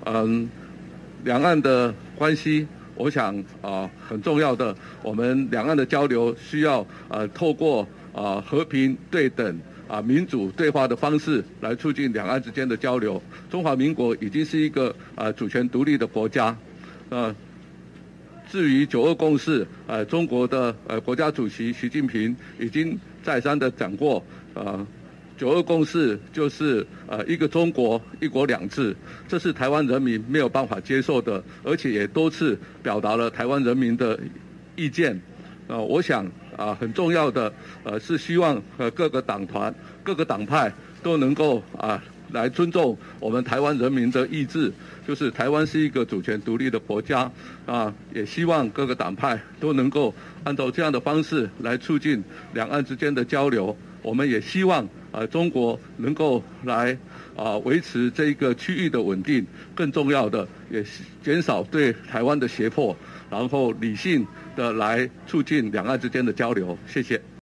两岸的关系，我想很重要的，我们两岸的交流需要透过和平、对等、民主对话的方式来促进两岸之间的交流。中华民国已经是一个主权独立的国家，至于9·2共识，中国的国家主席习近平已经再三的讲过，9·2共识就是一个中国一国两制，这是台湾人民没有办法接受的，而且也多次表达了台湾人民的意见。我想很重要的是希望各个党团、各个党派都能够来尊重我们台湾人民的意志，就是台湾是一个主权独立的国家也希望各个党派都能够按照这样的方式来促进两岸之间的交流。我们也希望中国能够来维持这一个区域的稳定，更重要的也减少对台湾的胁迫，然后理性的来促进两岸之间的交流。谢谢。